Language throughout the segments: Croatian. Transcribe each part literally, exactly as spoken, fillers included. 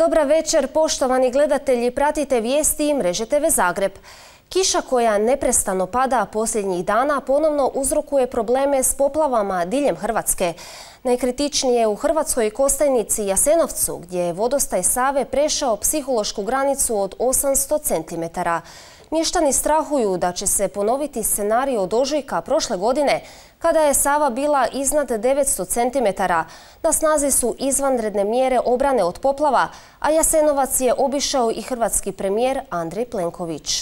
Dobra večer, poštovani gledatelji, pratite vijesti Mreže te ve Zagreb. Kiša koja neprestano pada posljednjih dana ponovno uzrokuje probleme s poplavama diljem Hrvatske. Najkritičnije u Hrvatskoj Kostajnici i Jasenovcu, gdje je vodostaj Save prešao psihološku granicu od osamsto centimetara. Mještani strahuju da će se ponoviti scenarij od ožujka prošle godine, kada je Sava bila iznad devetsto centimetara. Na snazi su izvanredne mjere obrane od poplava, a Jasenovac je obišao i hrvatski premijer Andrej Plenković.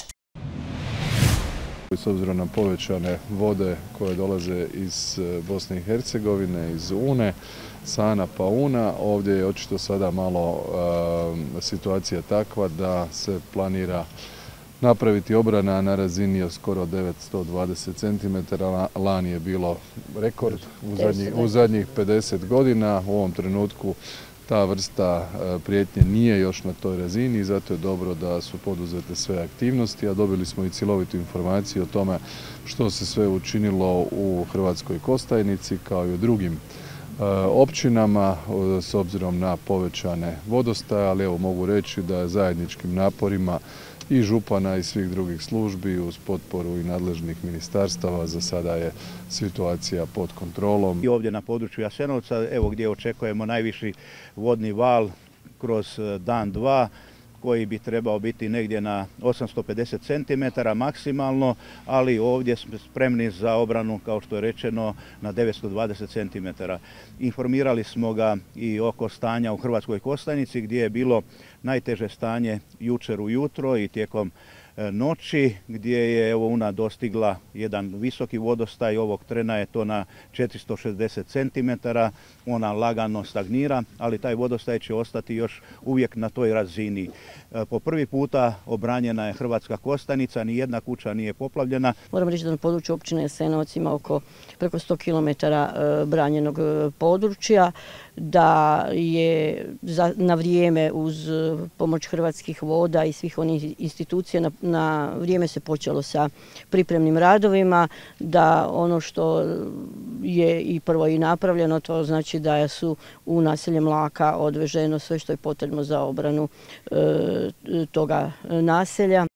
S obzirom na povećane vode koje dolaze iz Bosne i Hercegovine, iz Une, Sana pa Una, ovdje je očito sada malo e, situacija takva da se planira napraviti obrana na razini od skoro devetsto dvadeset centimetara. Lani je bilo rekord u zadnjih, u zadnjih pedeset godina. U ovom trenutku ta vrsta prijetnje nije još na toj razini i zato je dobro da su poduzete sve aktivnosti, a dobili smo i cjelovitu informaciju o tome što se sve učinilo u Hrvatskoj Kostajnici kao i u drugim općinama s obzirom na povećane vodostaje, ali evo mogu reći da je zajedničkim naporima i župana i svih drugih službi uz potporu i nadležnih ministarstava za sada je situacija pod kontrolom. I ovdje na području Jasenovca, evo gdje očekujemo najviši vodni val kroz dan dva, koji bi trebao biti negdje na osamsto pedeset centimetara maksimalno, ali ovdje smo spremni za obranu, kao što je rečeno, na devetsto dvadeset centimetara. Informirali smo ga i oko stanja u Hrvatskoj Kostajnici, gdje je bilo najteže stanje jučer ujutro i tijekom noći, gdje je evo Una dostigla jedan visoki vodostaj. Ovog trena je to na četiristo šezdeset centimetara. Ona lagano stagnira, ali taj vodostaj će ostati još uvijek na toj razini. Po prvi puta obranjena je Hrvatska Kostajnica, ni jedna kuća nije poplavljena. Moram reći da na području općine Jasenovac ima oko preko sto kilometara branjenog područja, da je na vrijeme uz pomoć Hrvatskih voda i svih onih institucija na, na vrijeme se počelo sa pripremnim radovima, da ono što je i prvo i napravljeno, to znači da su u naselje Mlaka odveženo sve što je potrebno za obranu e, toga naselja.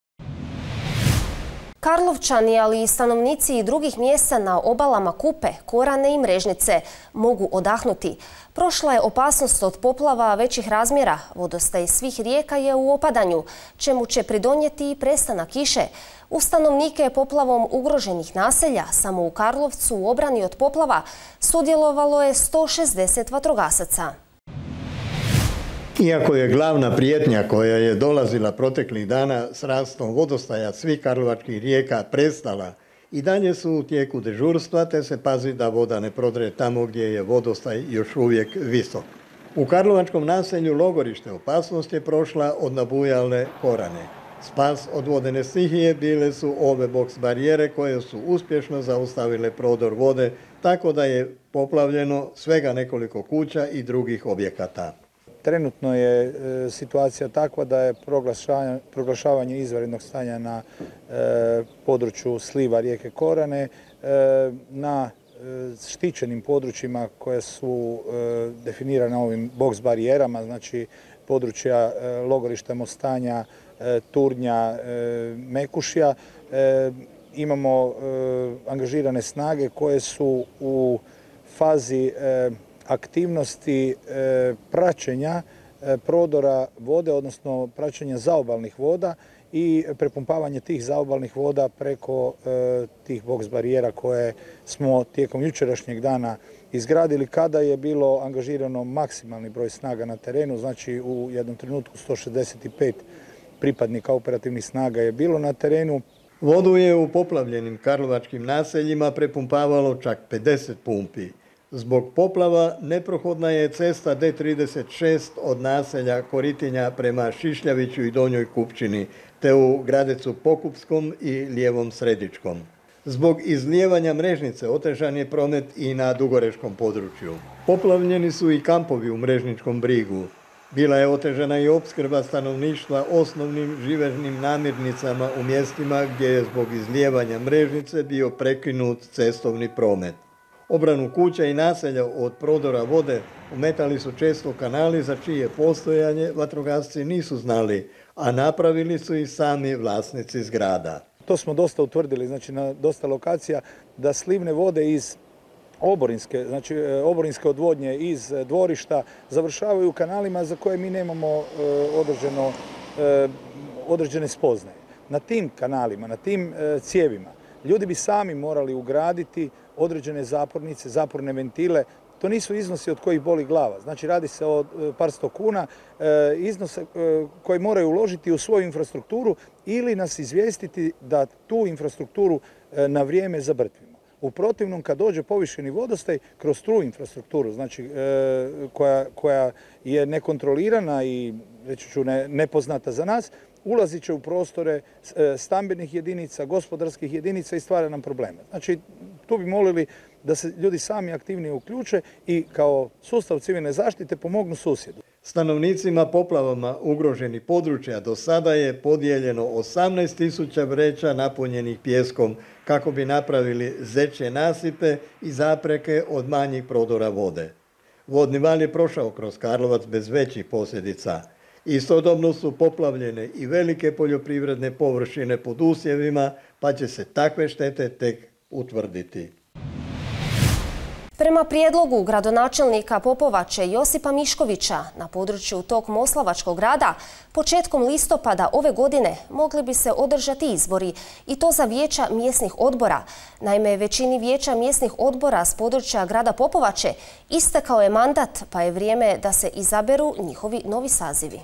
Karlovčani, ali i stanovnici i drugih mjesta na obalama Kupe, Korane i Mrežnice mogu odahnuti. Prošla je opasnost od poplava većih razmjera. Vodostaj svih rijeka je u opadanju, čemu će pridonijeti i prestanak kiše. U stanovnike poplavom ugroženih naselja, samo u Karlovcu u obrani od poplava, sudjelovalo je sto šezdeset vatrogasaca. Iako je glavna prijetnja koja je dolazila proteklih dana s rastom vodostaja svih karlovačkih rijeka prestala, i dalje su u tijeku dežurstva, te se pazi da voda ne prodre tamo gdje je vodostaj još uvijek visok. U karlovačkom naselju Logorište opasnost je prošla od nabujalne Korane. Spas od vodene stihije bile su ove boks barijere koje su uspješno zaustavile prodor vode, tako da je poplavljeno svega nekoliko kuća i drugih objekata. Trenutno je e, situacija takva da je proglašavanje, proglašavanje izvanrednog stanja na e, području sliva rijeke Korane, e, na e, štićenim područjima koje su e, definirane ovim boks barijerama, znači područja e, Logorišta, Mostanja, e, Turnja, e, Mekušja. E, imamo e, angažirane snage koje su u fazi e, aktivnosti e, praćenja e, prodora vode, odnosno praćenja zaobalnih voda i prepumpavanje tih zaobalnih voda preko e, tih boks barijera koje smo tijekom jučerašnjeg dana izgradili, kada je bilo angažirano maksimalni broj snaga na terenu, znači u jednom trenutku sto šezdeset pet pripadnika operativnih snaga je bilo na terenu. Vodu je u poplavljenim karlovačkim naseljima prepumpavalo čak pedeset pumpi. Zbog poplava neprohodna je cesta D trideset šest od naselja Koritinja prema Šišljaviću i Donjoj Kupčini, te u Gradecu Pokupskom i Lijevom Sredičkom. Zbog izlijevanja Mrežnice otežan je promet i na Dugoreškom području. Poplavljeni su i kampovi u Mrežničkom brigu. Bila je otežana i opskrba stanovništva osnovnim živežnim namirnicama u mjestima gdje je zbog izlijevanja Mrežnice bio prekinut cestovni promet. Obranu kuća i naselja od prodora vode umetali su često kanali za čije postojanje vatrogasci nisu znali, a napravili su i sami vlasnici zgrada. To smo dosta utvrdili, znači na dosta lokacija, da slivne vode iz oborinske, znači oborinske odvodnje iz dvorišta završavaju u kanalima za koje mi nemamo određeno, određene spoznaje. Na tim kanalima, na tim cijevima ljudi bi sami morali ugraditi određene zapornice, zaporne ventile. To nisu iznosi od kojih boli glava. Znači radi se o par sto kuna iznose koji moraju uložiti u svoju infrastrukturu ili nas izvijestiti da tu infrastrukturu na vrijeme zabrtvimo. U protivnom, kad dođe povišeni vodostaj kroz tu infrastrukturu, znači koja, koja je nekontrolirana i reći ću ne, nepoznata za nas, ulazit će u prostore stambenih jedinica, gospodarskih jedinica i stvara nam probleme. Znači, tu bi molili da se ljudi sami aktivnije uključe i kao sustav civilne zaštite pomognu susjedu. Stanovnicima poplavama ugroženih područja do sada je podijeljeno osamnaest tisuća vreća napunjenih pijeskom kako bi napravili zečje nasipe i zapreke od manjih prodora vode. Vodni val je prošao kroz Karlovac bez većih posljedica. Istodobno su poplavljene i velike poljoprivredne površine pod usjevima, pa će se takve štete tek utvrditi. Prema prijedlogu gradonačelnika Popovače Josipa Miškovića na području tog moslavačkog grada, početkom listopada ove godine mogli bi se održati izbori i to za vijeća mjesnih odbora. Naime, većini vijeća mjesnih odbora s područja grada Popovače istekao je mandat, pa je vrijeme da se izaberu njihovi novi sazivi.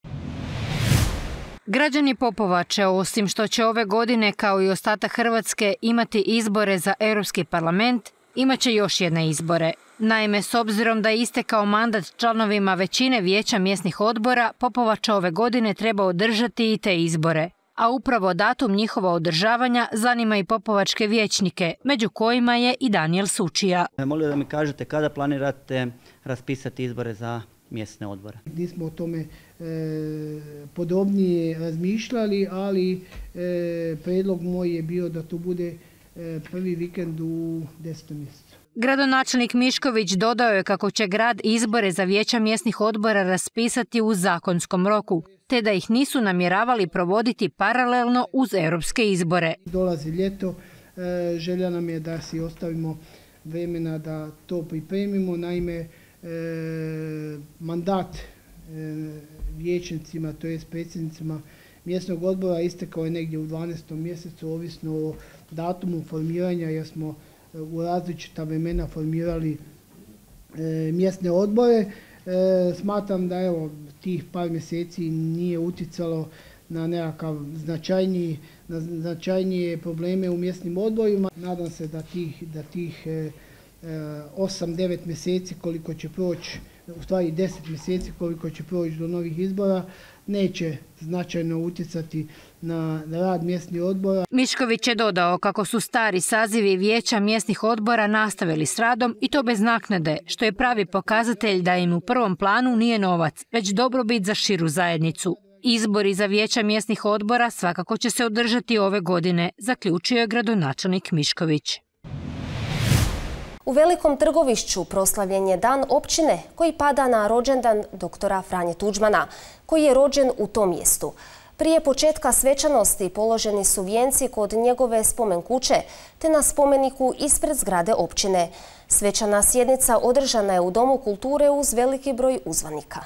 Građani Popovače, osim što će ove godine kao i ostatak Hrvatske imati izbore za Europski parlament, imat će još jedne izbore. Naime, s obzirom da je istekao mandat članovima većine vijeća mjesnih odbora, Popovača ove godine treba održati i te izbore. A upravo datum njihova održavanja zanima i popovačke vijećnike, među kojima je i Danijel Sučija. Molim da mi kažete kada planirate raspisati izbore za mjesne odbore? Nismo o tome e, podobnije razmišljali, ali e, predlog moj je bio da to bude e, prvi vikend u desetom mjesecu. Gradonačelnik Mišković dodao je kako će grad izbore za vijeća mjesnih odbora raspisati u zakonskom roku, te da ih nisu namjeravali provoditi paralelno uz europske izbore. Dolazi ljeto, e, želja nam je da si ostavimo vremena da to pripremimo. Naime, e, mandat e, vijećnicima, to jest predsjednicima mjesnog odbora istekao je negdje u dvanaestom mjesecu, ovisno o datumu formiranja, jer smo u različita vremena formirali e, mjesne odbore. E, smatram da evo tih par mjeseci nije utjecalo na nekakav značajniji, na značajnije probleme u mjesnim odborima. Nadam se da tih, da tih e, osam devet mjeseci koliko će proći, u stvari deset mjeseci koliko će proći do novih izbora, neće značajno utjecati na rad mjesnih odbora. Mišković je dodao kako su stari sazivi vijeća mjesnih odbora nastavili s radom i to bez naknade, što je pravi pokazatelj da im u prvom planu nije novac, već dobrobit za širu zajednicu. Izbori za vijeća mjesnih odbora svakako će se održati ove godine, zaključio je gradonačelnik Mišković. U Velikom Trgovišću proslavljen je dan općine koji pada na rođendan doktora Franje Tuđmana, koji je rođen u tom mjestu. Prije početka svečanosti položeni su vijenci kod njegove spomen kuće, te na spomeniku ispred zgrade općine. Svečana sjednica održana je u Domu kulture uz veliki broj uzvanika.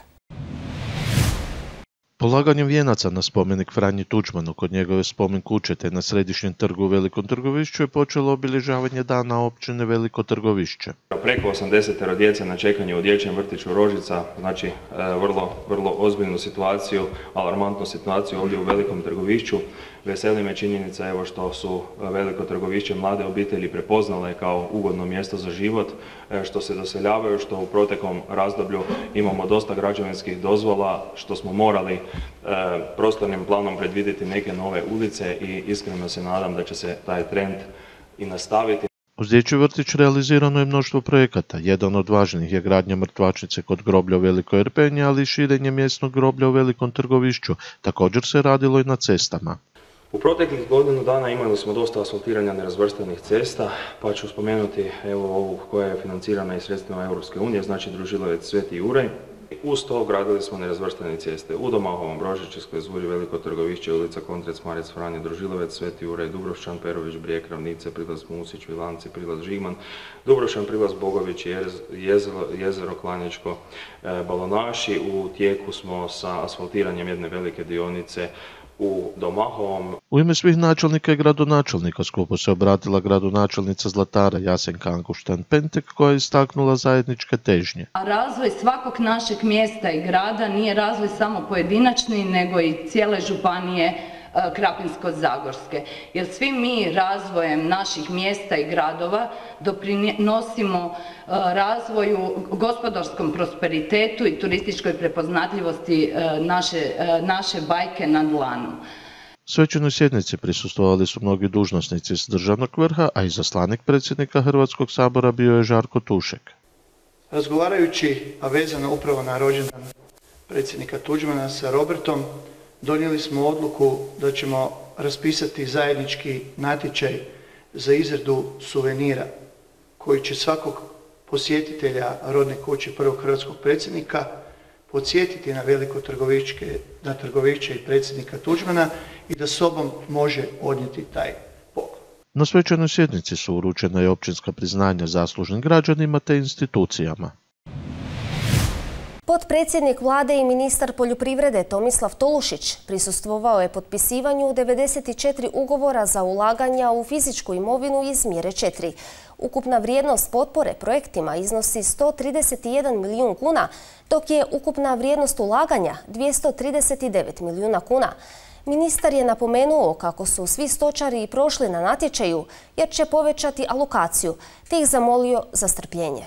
Polaganjem vijenaca na spomenik Franji Tuđmanu kod njegove spomen kuće te na središnjem trgu u Velikom Trgovišću je počelo obilježavanje dana općine Veliko Trgovišće. Preko osamdeset djece na čekanju u dječjem vrtiću Rožica, znači vrlo, vrlo ozbiljnu situaciju, alarmantnu situaciju ovdje u Velikom Trgovišću. Veseli me činjenica evo što su Veliko Trgovišće mlade obitelji prepoznale kao ugodno mjesto za život, što se doseljavaju, što u proteklom razdoblju imamo dosta građevinskih dozvola, što smo morali e, prostornim planom predvidjeti neke nove ulice i iskreno se nadam da će se taj trend i nastaviti. Uz dječji vrtić realizirano je mnoštvo projekata. Jedan od važnijih je gradnja mrtvačnice kod groblja u Velikoj Erpenji, ali i širenje mjesnog groblja u Velikom Trgovišću. Također se radilo i na cestama. U proteklih godinu dana imali smo dosta asfaltiranja nerazvrstanih cesta, pa ću spomenuti evo ovu koja je financirana iz sredstvima Europske unije, znači Družilevec Sveti Juraj. Uz to gradili smo nerazvrstane ceste u Domahovom, Brožićevskoj Zuri, Veliko Trgovišće, ulica Kontrec, Marec, Franje, Družilevec, Sveti Juraj, Dubrovšan, Perović, Brijeg, Ravnice, Prilaz Musić, Vilanci, Prilaz Žigman, Dubrovšan, Prilaz Bogović, jezero, jezero Klanječko, e, Balonaši. U tijeku smo sa asfaltiranjem jedne velike dionice u Domahovom. U ime svih načelnika i gradonačelnika skupu se obratila gradonačelnica Zlatara Jasenka Anguštan-Pentek koja je istaknula zajedničke težnje. A razvoj svakog našeg mjesta i grada nije razvoj samo pojedinačni, nego i cijele županije Krapinsko-zagorske. Jer svi mi razvojem naših mjesta i gradova doprinosimo razvoju, gospodarskom prosperitetu i turističkoj prepoznatljivosti naše, naše bajke na dlanu. Svečanoj sjednici prisustvovali su mnogi dužnosnici s državnog vrha, a izaslanik predsjednika Hrvatskog sabora bio je Žarko Tušek. Razgovarajući, a vezano upravo na rođendan predsjednika Tuđmana sa Robertom, donijeli smo odluku da ćemo raspisati zajednički natječaj za izradu suvenira koji će svakog posjetitelja rodne kuće prvog hrvatskog predsjednika podsjetiti na Veliko Trgovišće, na Trgovišće i predsjednika Tuđmana i da sobom može odnijeti taj poklon. Na svečanoj sjednici su uručena i općinska priznanja zaslužnim građanima te institucijama. Potpredsjednik vlade i ministar poljoprivrede Tomislav Tolušić prisustvovao je potpisivanju devedeset četiri ugovora za ulaganja u fizičku imovinu iz mjere četiri. Ukupna vrijednost potpore projektima iznosi sto trideset jedan milijun kuna, dok je ukupna vrijednost ulaganja dvjesto trideset devet milijuna kuna. Ministar je napomenuo kako su svi stočari prošli na natječaju jer će povećati alokaciju, te ih zamolio za strpljenje.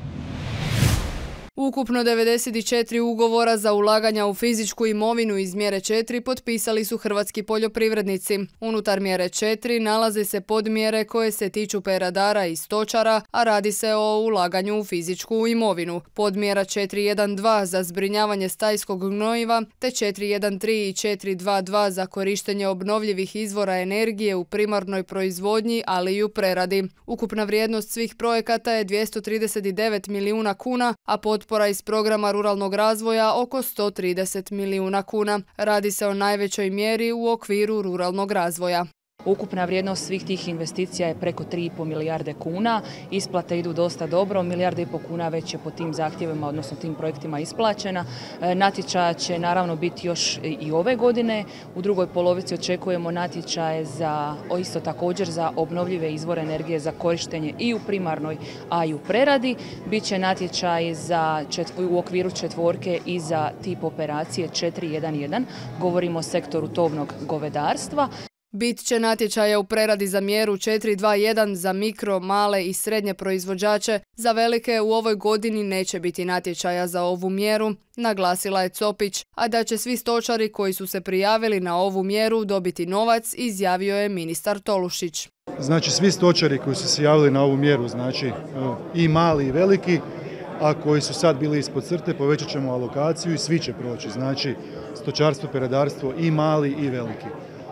Ukupno devedeset četiri ugovora za ulaganja u fizičku imovinu iz mjere četiri potpisali su hrvatski poljoprivrednici. Unutar mjere četiri nalaze se podmjere koje se tiču peradara i stočara, a radi se o ulaganju u fizičku imovinu. Podmjera četiri jedan dva za zbrinjavanje stajskog gnojiva, te četiri jedan tri i četiri dva dva za korištenje obnovljivih izvora energije u primarnoj proizvodnji, ali i u preradi. Ukupna vrijednost svih projekata je dvjesto trideset devet milijuna kuna, a pod Potpora iz programa ruralnog razvoja oko sto trideset milijuna kuna. Radi se o najvećoj mjeri u okviru ruralnog razvoja. Ukupna vrijednost svih tih investicija je preko tri i pol milijarde kuna. Isplate idu dosta dobro, milijarde i pol kuna već je po tim zahtjevima, odnosno tim projektima isplaćena. Natječaja će naravno biti još i ove godine. U drugoj polovici očekujemo natječaje za, isto također za obnovljive izvore energije za korištenje i u primarnoj, a i u preradi. Biće natječaj za četv- u okviru četvorke i za tip operacije četiri jedan jedan. Govorimo o sektoru tovnog govedarstva. Bit će natječaja u preradi za mjeru četiri dva jedan za mikro, male i srednje proizvođače. Za velike u ovoj godini neće biti natječaja za ovu mjeru, naglasila je Copić, a da će svi stočari koji su se prijavili na ovu mjeru dobiti novac, izjavio je ministar Tolušić. Znači svi stočari koji su se javili na ovu mjeru, znači i mali i veliki, a koji su sad bili ispod crte, povećat ćemo alokaciju i svi će proći. Znači stočarstvo, peradarstvo i mali i veliki.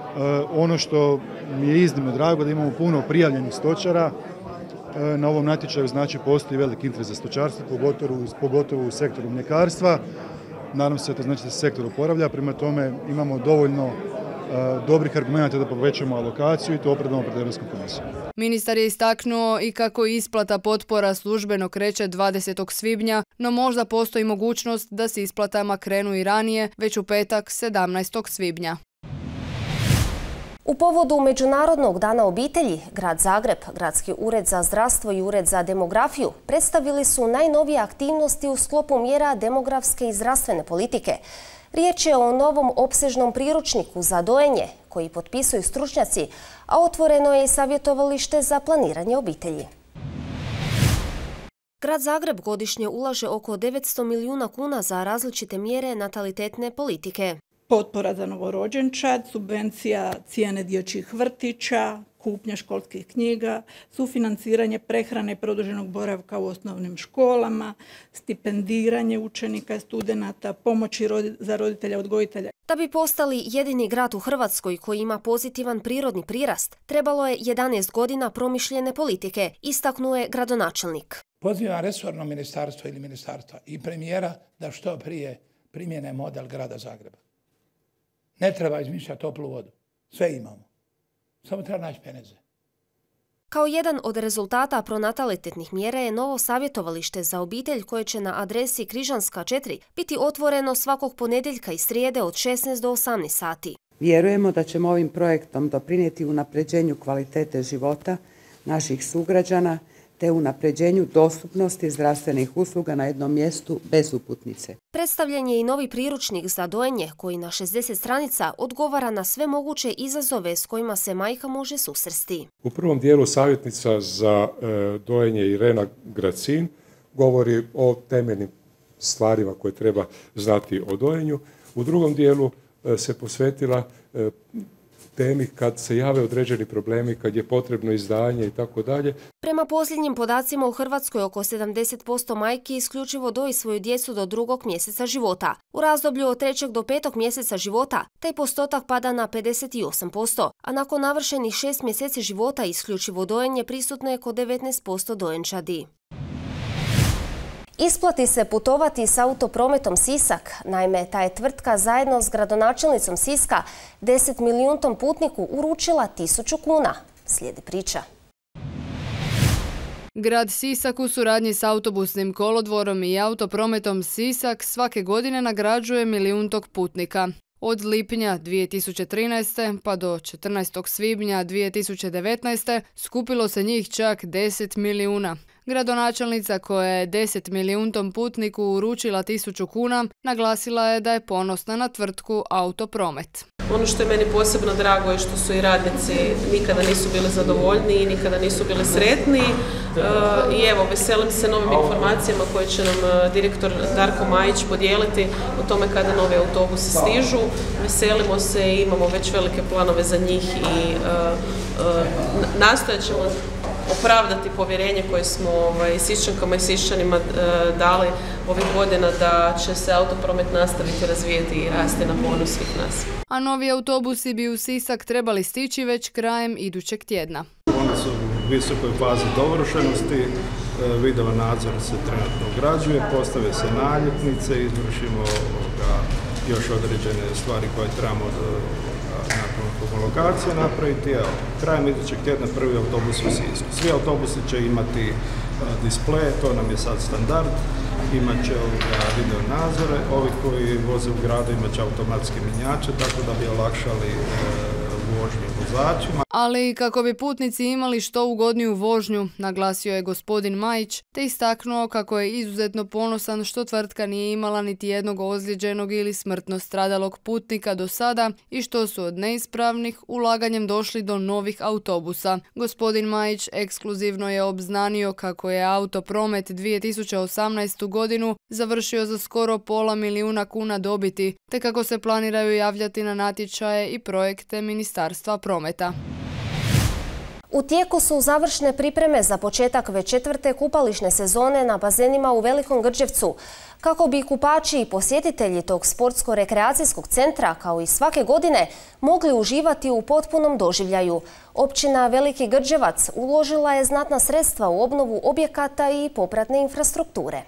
Ono što mi je iznimno drago da imamo puno prijavljenih stočara na ovom natječaju, znači postoji veliki interes za stočarstvo, pogotovo, pogotovo u sektoru mljekarstva. Nadam se da to znači da se sektor oporavlja, prema tome imamo dovoljno uh, dobrih argumenata da povećamo alokaciju i to opravdamo pred Europskom komisijom. Ministar je istaknuo i kako isplata potpora službeno kreće dvadesetog svibnja, no možda postoji mogućnost da se isplatama krenu i ranije, već u petak sedamnaestog svibnja. U povodu Međunarodnog dana obitelji, Grad Zagreb, Gradski ured za zdravstvo i Ured za demografiju predstavili su najnovije aktivnosti u sklopu mjera demografske i zdravstvene politike. Riječ je o novom opsežnom priručniku za dojenje koji potpisuju stručnjaci, a otvoreno je i savjetovalište za planiranje obitelji. Grad Zagreb godišnje ulaže oko devetsto milijuna kuna za različite mjere natalitetne politike. Potpora za novorođenčad, subvencija cijene dječjih vrtića, kupnja školskih knjiga, sufinanciranje prehrane i produženog boravka u osnovnim školama, stipendiranje učenika i studenata, pomoći za roditelja odgojitelja. Da bi postali jedini grad u Hrvatskoj koji ima pozitivan prirodni prirast, trebalo je jedanaest godina promišljene politike, istaknuo je gradonačelnik. Pozivam resorno ministarstvo ili ministarstva i premijera da što prije primjene model grada Zagreba. Ne treba izmišljati toplu vodu. Sve imamo. Samo treba naći peneze. Kao jedan od rezultata pronatalitetnih mjera je novo savjetovalište za obitelj koje će na adresi Križanska četiri biti otvoreno svakog ponedjeljka i srijede od šesnaest do osamnaest sati. Vjerujemo da ćemo ovim projektom doprinijeti unapređenju kvalitete života naših sugrađana te unapređenju dostupnosti zdravstvenih usluga na jednom mjestu bez uputnice. Predstavljen je i novi priručnik za dojenje koji na šezdeset stranica odgovara na sve moguće izazove s kojima se majka može susresti. U prvom dijelu savjetnica za e, dojenje Irena Gracin govori o temeljnim stvarima koje treba znati o dojenju. U drugom dijelu e, se posvetila e, temi kad se jave određeni problemi, kad je potrebno izdanje i tako dalje. Prema posljednjim podacima u Hrvatskoj oko sedamdeset posto majki isključivo doji svoju djecu do drugog mjeseca života. U razdoblju od trećeg do petog mjeseca života taj postotak pada na pedeset osam posto, a nakon navršenih šest mjeseci života isključivo dojenje prisutno je kod devetnaest posto dojenčadi. Isplati se putovati s autoprometom Sisak. Naime, ta je tvrtka zajedno s gradonačelnicom Siska deset milijuntom putniku uručila tisuću kuna. Slijedi priča. Grad Sisak u suradnji s autobusnim kolodvorom i autoprometom Sisak svake godine nagrađuje milijuntog putnika. Od lipnja dvije tisuće trinaeste. pa do četrnaestog svibnja dvije tisuće devetnaeste. skupilo se njih čak deset milijuna. Gradonačelnica koja je deset milijuntom putniku uručila tisuću kuna naglasila je da je ponosna na tvrtku Autopromet. Ono što je meni posebno drago je što su i radnici nikada nisu bili zadovoljni i nikada nisu bili sretni. I evo, veselim se novim informacijama koje će nam direktor Darko Majić podijeliti o tome kada novi autobusi stižu. Veselimo se i imamo već velike planove za njih i nastojat ćemo opravdati povjerenje koje smo ovaj, Siščankama i Siščanima e, dali ovih godina da će se autopromet nastaviti razvijeti i rasti na ponos svih nas. A novi autobusi bi u Sisak trebali stići već krajem idućeg tjedna. Oni su u visokoj fazi dovršenosti, e, video nadzor se trenutno ugrađuje, postave se naljepnice, izvršimo ovoga, još određene stvari koje trebamo od, nakon homologacije napraviti. Evo, krajem idućeg tjedna prvi autobus u Sisku. Svi autobusi će imati uh, displeje, to nam je sad standard, imat će video nadzore, ovi koji voze u gradu imat će automatske mjenjače, tako da bi olakšali uh, vožnju vozačima. Ali kako bi putnici imali što ugodniju vožnju, naglasio je gospodin Majić, te istaknuo kako je izuzetno ponosan što tvrtka nije imala niti jednog ozlijeđenog ili smrtno stradalog putnika do sada i što su od neispravnih ulaganjem došli do novih autobusa. Gospodin Majić ekskluzivno je obznanio kako je Autopromet dvije tisuće osamnaestu. godinu završio za skoro pola milijuna kuna dobiti, te kako se planiraju javljati na natječaje i projekte Ministarstva prometa. U tijeku su završne pripreme za početak već četvrte kupališne sezone na bazenima u Velikom Grđevcu. Kako bi kupači i posjetitelji tog sportsko-rekreacijskog centra, kao i svake godine, mogli uživati u potpunom doživljaju. Općina Veliki Grđevac uložila je znatna sredstva u obnovu objekata i popratne infrastrukture.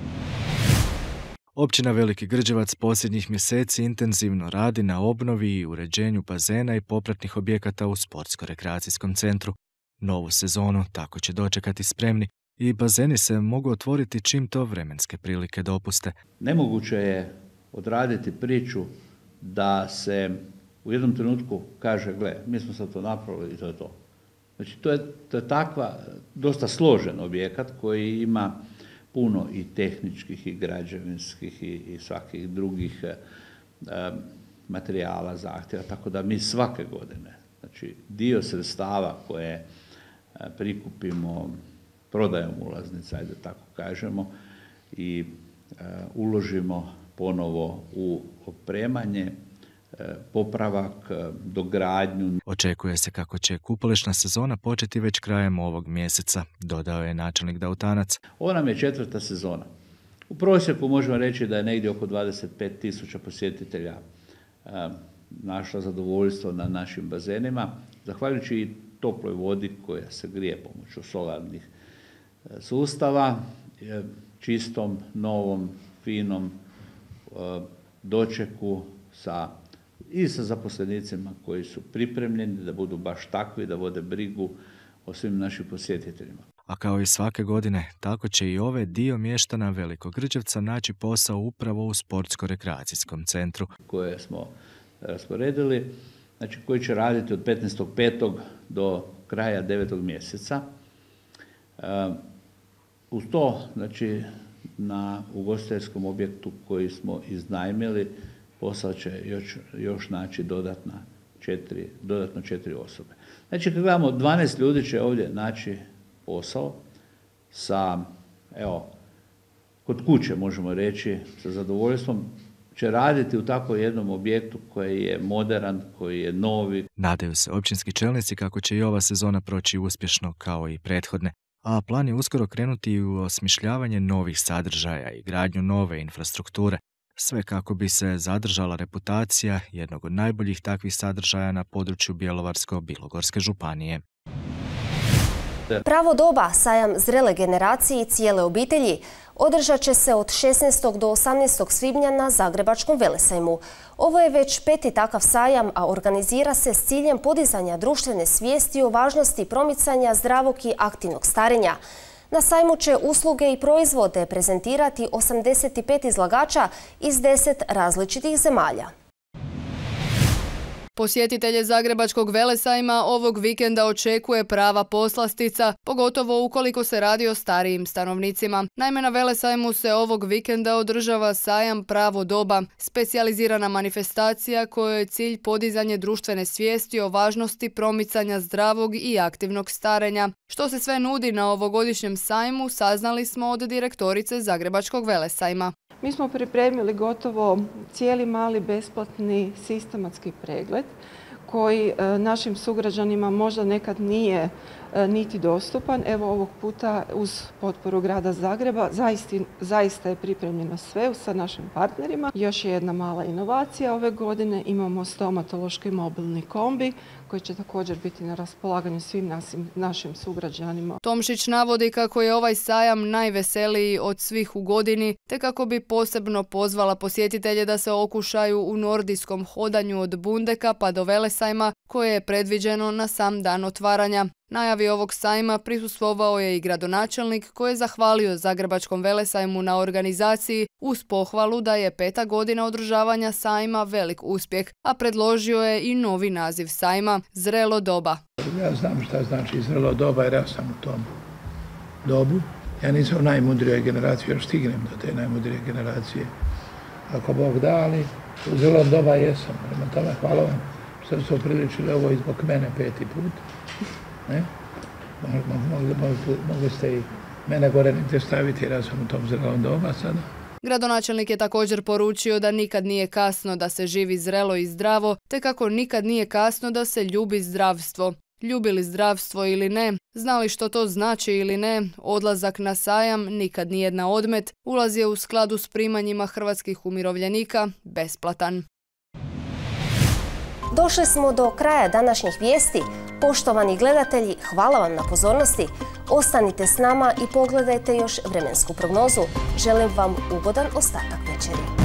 Općina Veliki Grđevac posljednjih mjeseci intenzivno radi na obnovi i uređenju bazena i popratnih objekata u sportsko-rekreacijskom centru. Novu sezonu tako će dočekati spremni i bazeni se mogu otvoriti čim to vremenske prilike dopuste. Nemoguće je odraditi priču da se u jednom trenutku kaže, gle, mi smo sad to napravili i to je to. Znači, to je, to je takva, dosta složen objekat koji ima puno i tehničkih i građevinskih i, i svakih drugih e, materijala, zahtjeva, tako da mi svake godine, znači dio sredstava koje e, prikupimo prodajom ulaznica, ajde tako kažemo, i e, uložimo ponovo u opremanje popravak, dogradnju. Očekuje se kako će kupališna sezona početi već krajem ovog mjeseca, dodao je načelnik Dautanac. Ovo nam je četvrta sezona. U prosjeku možemo reći da je negdje oko dvadeset pet tisuća posjetitelja našlo zadovoljstvo na našim bazenima, zahvaljujući i toploj vodi koja se grije pomoću solarnih sustava, čistom, novom, finom dočeku sa, i sa zaposlenicima koji su pripremljeni da budu baš takvi, da vode brigu o svim našim posjetiteljima. A kao i svake godine, tako će i ove dio mještana Velikog Grđevca naći posao upravo u sportsko-rekreacijskom centru. Koje smo rasporedili, znači koji će raditi od petnaestog petog do kraja devetog mjeseca. Uz to, znači, na ugostiteljskom objektu koji smo iznajmili, posao će još, još naći dodatna četiri, dodatno četiri osobe. Znači, kad gledamo, dvanaest ljudi će ovdje naći posao sa, evo, kod kuće možemo reći, sa zadovoljstvom, će raditi u tako jednom objektu koji je moderan, koji je novi. Nadaju se općinski čelnici kako će i ova sezona proći uspješno kao i prethodne, a plan je uskoro krenuti u osmišljavanje novih sadržaja i gradnju nove infrastrukture, sve kako bi se zadržala reputacija jednog od najboljih takvih sadržaja na području Bjelovarsko-bilogorske županije. Pravo doba, sajam zrele generacije i cijele obitelji, održat će se od šesnaestog do osamnaestog svibnja na Zagrebačkom velesajmu. Ovo je već peti takav sajam, a organizira se s ciljem podizanja društvene svijesti o važnosti promicanja zdravog i aktivnog starenja. Na sajmu će usluge i proizvode prezentirati osamdeset pet izlagača iz deset različitih zemalja. Posjetitelje Zagrebačkog velesajma ovog vikenda očekuje prava poslastica, pogotovo ukoliko se radi o starijim stanovnicima. Naime, na velesajmu se ovog vikenda održava sajam Pravo doba, specijalizirana manifestacija kojoj je cilj podizanje društvene svijesti o važnosti promicanja zdravog i aktivnog starenja. Što se sve nudi na ovogodišnjem sajmu, saznali smo od direktorice Zagrebačkog velesajma. Mi smo pripremili gotovo cijeli mali besplatni sistematski pregled koji našim sugrađanima možda nekad nije niti dostupan. Evo ovog puta uz potporu grada Zagreba zaista, zaista je pripremljeno sve sa našim partnerima. Još je jedna mala inovacija ove godine. Imamo stomatološki mobilni kombi koji će također biti na raspolaganju svim nasim, našim sugrađanima. Tomšić navodi kako je ovaj sajam najveseliji od svih u godini, te kako bi posebno pozvala posjetitelje da se okušaju u nordijskom hodanju od Bundeka pa do velesajma koje je predviđeno na sam dan otvaranja. Najavi ovog sajma prisustvovao je i gradonačelnik koji je zahvalio Zagrebačkom velesajmu na organizaciji uz pohvalu da je peta godina održavanja sajma velik uspjeh, a predložio je i novi naziv sajma – Zrelo doba. Ja znam šta znači zrelo doba jer ja sam u tom dobu. Ja nisam u najmudrijoj generaciji, još stignem do te najmudrije generacije. Ako Bog da, ali u zrelo doba jesam. Prema tome hvala vam što ste upriličili ovo i zbog mene peti put. Ne? Mogli, mogli, mogli ste i mene gore negdje staviti jer ja sam u tom zrelom doba sada. Gradonačelnik je također poručio da nikad nije kasno da se živi zrelo i zdravo, te kako nikad nije kasno da se ljubi zdravstvo. Ljubili zdravstvo ili ne, znali što to znači ili ne, odlazak na sajam nikad nijedna odmet, ulaz je u skladu s primanjima hrvatskih umirovljenika besplatan. Došli smo do kraja današnjih vijesti. Poštovani gledatelji, hvala vam na pozornosti. Ostanite s nama i pogledajte još vremensku prognozu. Želim vam ugodan ostatak večeri.